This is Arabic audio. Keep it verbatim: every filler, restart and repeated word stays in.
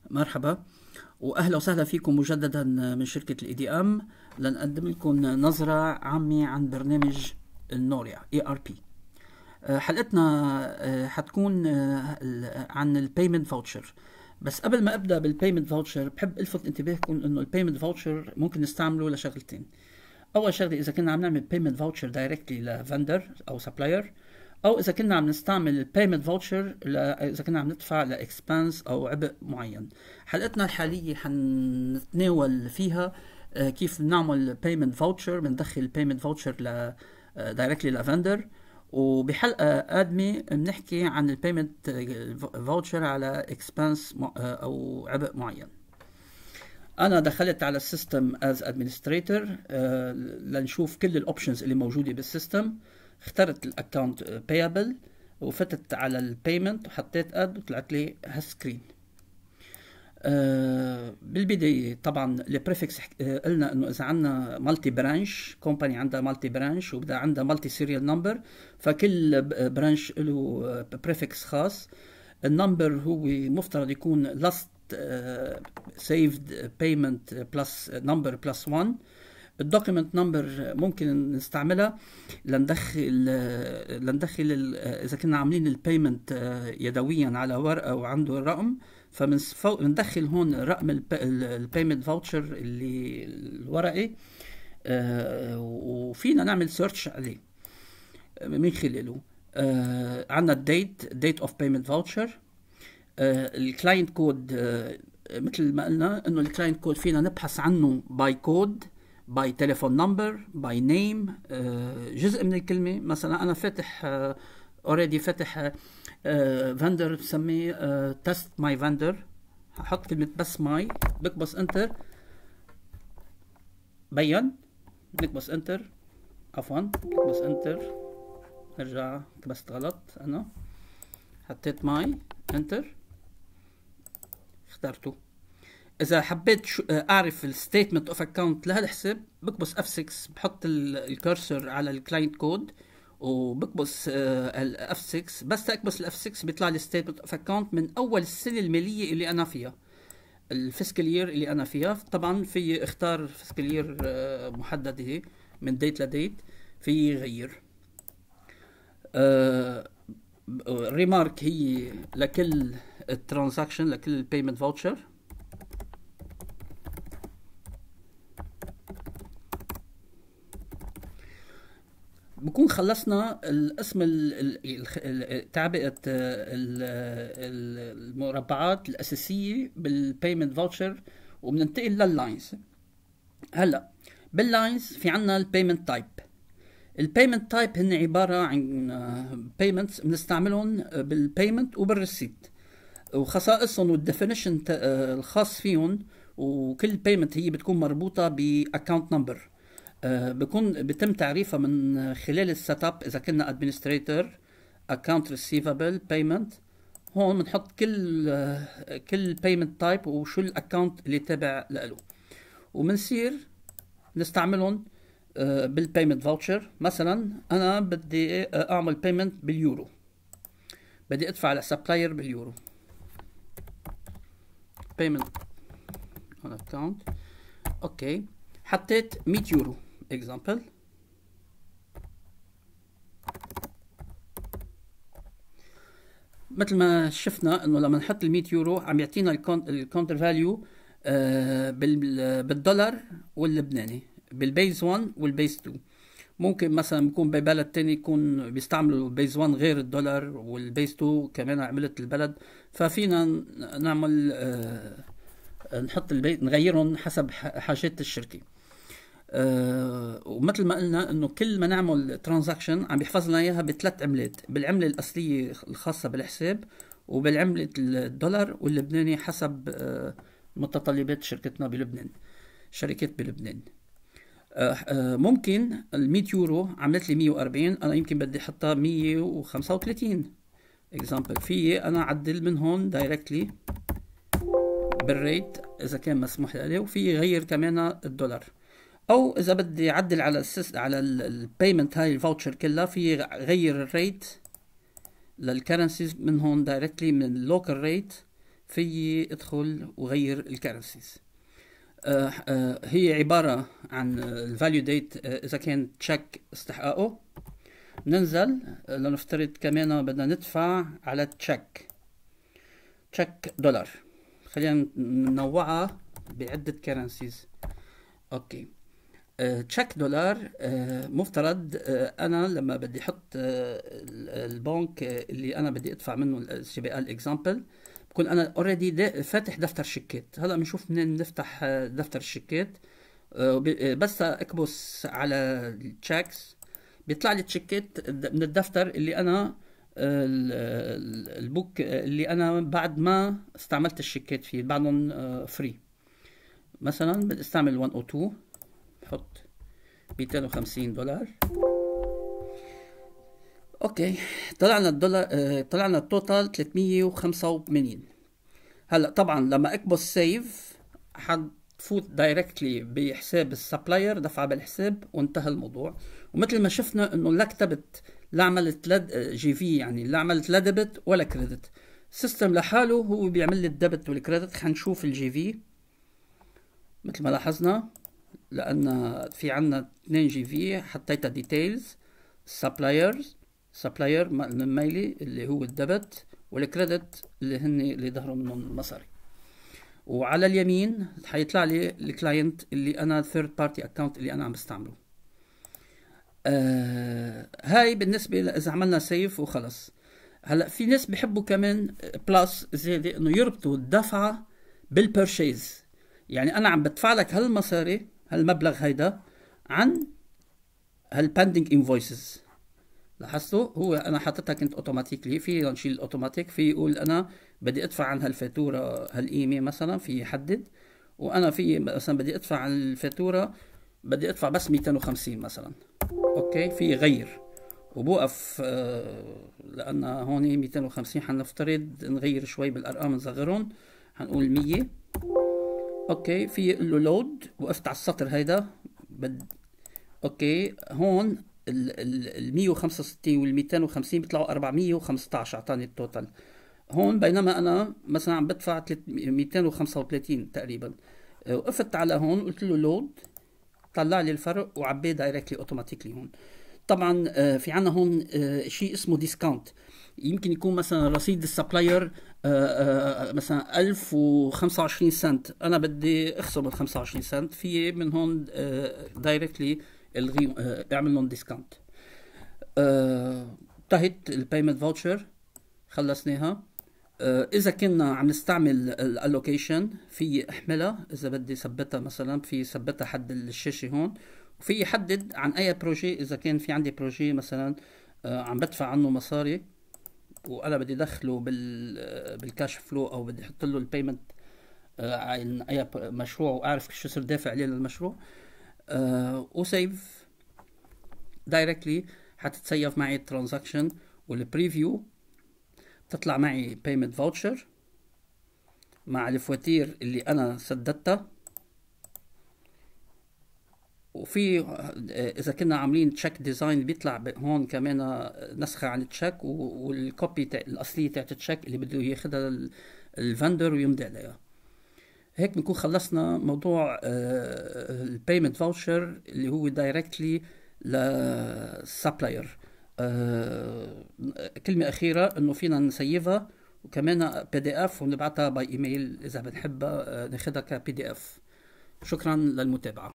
مرحبا واهلا وسهلا فيكم مجددا من شركة الاي دي ام لنقدم لكم نظرة عامة عن برنامج النوريا اي ار بي. حلقتنا حتكون عن البيمنت فاوتشر. بس قبل ما ابدا بالبيمنت فاوتشر بحب الفت انتباهكم انه البيمنت فاوتشر ممكن نستعمله لشغلتين. اول شغله اذا كنا عم نعمل بيمنت فاوتشر دايركتلي لفندر او سبلاير، او اذا كنا عم نستعمل البيمنت فاوتشر اذا كنا عم ندفع لاكسبانس او عبء معين. حلقتنا الحاليه حنتناول فيها كيف نعمل بيمنت فاوتشر، بندخل البيمنت فاوتشر ل دايركتلي لفندر، وبحلقه قادمه بنحكي عن البيمنت فاوتشر على اكسبانس او عبء معين. انا دخلت على السيستم از ادمنستريتور لنشوف كل الاوبشنز اللي موجوده بالسيستم. اخترت الاكونت بايبل وفتت على البيمنت وحطيت اد وطلعت لي هالسكرين. أه بالبدايه طبعا البريفكس قلنا انه اذا عندنا مالتي برانش كومباني عندها مالتي برانش وبدا عندها مالتي سيريال نمبر، فكل برانش له بريفكس خاص. النمبر هو مفترض يكون لاست سيفد بيمنت بلس نمبر بلس واحد. الدوكيمنت نمبر ممكن نستعملها لندخل لندخل اذا كنا عاملين البيمنت يدويا على ورقه وعنده الرقم، فبندخل هون رقم البيمنت فاوتشر اللي الورقي، وفينا نعمل سيرش عليه من خلاله. عندنا الديت ديت اوف بيمنت فاوتشر. الكلاينت كود مثل ما قلنا انه الكلاينت كود فينا نبحث عنه باي كود، باي تليفون نمبر، باي نيم، جزء من الكلمه. مثلا انا فاتح اوريدي فاتح فندر بسميه تست ماي فندر، هحط كلمه بس ماي، بكبس انتر بين، بكبس انتر عفوا بكبس انتر ارجع كبست غلط، انا حطيت ماي انتر اخترته. اذا حبيت اعرف الستيتمنت اوف اكونت لهالحساب بكبس اف ستة، بحط الكرسر على الكلاينت كود وبكبس الاف ستة. بس تكبس الاف ستة بيطلع لي ستيتمنت اوف اكونت من اول السنه الماليه اللي انا فيها، الفيسكال يير اللي انا فيها. طبعا في اختار فيسكال يير محدده من ديت لديت، في غير. الريمارك هي لكل الترانزاكشن، لكل البيمنت فاوتشر. بكون خلصنا الاسم تعبئة المربعات الأساسية بالبيمنت فاوتشر، وبننتقل لللاينز. هلا باللاينز في عنا البيمنت تايب. البيمنت تايب هن عبارة عن بيمنتس بنستعملهم بالبيمنت وبالريسيت، وخصائصهم والديفينيشن الخاص فيهم، وكل بيمنت هي بتكون مربوطة باكونت نمبر. آه بكون بيتم تعريفها من خلال السيت اب. اذا كنا ادمنستريتور اكونت ريسيفبل بيمنت، هون بنحط كل آه كل بيمنت تايب وشو الاكونت اللي تابع له، وبنصير نستعملهم آه بالبيمنت فاوتشر. مثلا انا بدي اعمل بيمنت باليورو، بدي ادفع لسبلاير باليورو، بيمنت on account. اوكي حطيت مية يورو example. مثل ما شفنا انه لما نحط ال مية يورو عم يعطينا الكونتر فاليو بالدولار واللبناني، بالبيز واحد والبيز اثنين. ممكن مثلا بيكون ببلد تاني يكون بيستعملوا بيز واحد غير الدولار، والبيز اثنين كمان عملت البلد، ففينا نعمل آه نحط البيت نغيرهم حسب حاجات الشركه. أه ومثل ما قلنا انه كل ما نعمل ترانزاكشن عم بيحفظ لنا اياها بثلاث عملات، بالعمله الاصليه الخاصه بالحساب، وبالعمله الدولار واللبناني حسب أه متطلبات شركتنا بلبنان، شركات بلبنان. أه أه ممكن ال مية يورو عملت لي مية وأربعين، انا يمكن بدي احطها مية وخمسة وثلاثين اكزامبل. في انا اعدل من هون دايركتلي بالريت اذا كان مسموح لي، وفي غير كمان الدولار. او اذا بدي اعدل على السيس على البيمنت هاي الفاوتشر كلها، في غير الريت للكرنسيز من هون دايركتلي من اللوكال ريت، في ادخل وغير الكرنسيز. آه آه هي عبارة عن الفاليو ديت اذا كان تشيك استحقاقه. ننزل لنفترض كمان بدنا ندفع على تشيك تشيك دولار، خلينا ننوعها بعدة كرنسيز. اوكي، تشيك دولار آه مفترض آه انا لما بدي احط آه البنك اللي انا بدي ادفع منه السي بي ال اكزامبل، بكون انا اوريدي فاتح دفتر شيكات. هلا بنشوف منين نفتح دفتر الشيكات. آه بس اكبس على التشيكس بيطلع لي تشيكات من الدفتر اللي انا البوك اللي انا بعد ما استعملت الشيكات فيه، بعضهم فري. مثلا بدي استعمل مية واثنين، بحط مئتين وخمسين دولار. اوكي، طلعنا الدولار طلعنا التوتال ثلاثمية وخمسة وثمانين. هلا طبعا لما اكبس سيف حتفوت دايركتلي بحساب السبلاير، دفعه بالحساب وانتهى الموضوع. ومثل ما شفنا انه لا كتبت لا عملت لد جي في، يعني لا عملت لا ديبت ولا كريدت. السيستم لحاله هو بيعمل لي الديبت والكريدت. حنشوف الجي في مثل ما لاحظنا، لان في عنا اثنين جي في حطيتها ديتيلز. سبلايرز سبلاير من ميلي اللي هو الديبت، والكريدت اللي هن اللي ظهروا منهم المصاري. وعلى اليمين حيطلع لي الكلاينت اللي انا ثيرد بارتي اكونت اللي انا عم بستعمله. آه هاي بالنسبة إذا عملنا سيف وخلص. هلا في ناس بيحبوا كمان بلس زيادة انه يربطوا الدفعة بالبرشيز، يعني انا عم بدفع لك هالمصاري هالمبلغ هيدا عن هالباندينج انفويسز. لاحظتوا هو انا حاططها كنت اوتوماتيكلي، في نشيل الاوتوماتيك، في يقول انا بدي ادفع عن هالفاتورة هالقيمة مثلا، في يحدد. وانا في مثلا بدي ادفع عن الفاتورة بدي ادفع بس مئتين وخمسين مثلا. اوكي، في غير وبوقف آه لان هون مئتين وخمسين حنفترض نغير شوي بالارقام نصغرهم، حنقول مية. اوكي، في يقول له لود، وقفت على السطر هيدا بد... اوكي، هون ال مية وخمسة وستين وال مئتين وخمسين بيطلعوا أربعمية وخمسطعش، اعطاني التوتال هون. بينما انا مثلا عم بدفع مئتين وخمسة وثلاثين تقريبا. وقفت على هون قلت له لود، طلع لي الفرق وعبيه دايركتلي اوتوماتيكلي هون. طبعا في عنا هون شيء اسمه ديسكاونت. يمكن يكون مثلا رصيد السبلاير مثلا ألف وخمسة وعشرين سنت، انا بدي اخصم ال خمسة وعشرين سنت، في من هون دايركتلي الغي اعمل لهم ديسكاونت. انتهت البيمنت فاوتشر، خلصناها. اذا كنا عم نستعمل الالوكيشن في احملها، اذا بدي ثبتها مثلا في ثبتها حد الشاشه هون، وفي يحدد عن اي بروجي. اذا كان في عندي بروجي مثلا عم بدفع عنه مصاري وانا بدي ادخله بال بالكاش فلو، او بدي احط له البيمنت عن اي مشروع واعرف شو صار دافع عليه للمشروع، وسيف دايركتلي حتتسيف معي الترانزاكشن والبريفيو. تطلع معي payment voucher مع الفواتير اللي انا سددتها. وفي اذا كنا عاملين تشيك ديزاين بيطلع هون كمان نسخه عن التشيك والكوبي الاصليه تاعت التشيك اللي بده ياخذها الفندر ويمضي عليها. هيك بنكون خلصنا موضوع البيمنت فاوتشر اللي هو دايركتلي للسبلاير. أه كلمة أخيرة إنه فينا نسيفها وكمان بي دي اف ونبعتها باي ايميل إذا بنحبها ناخدها كبي دي اف. شكرا للمتابعة.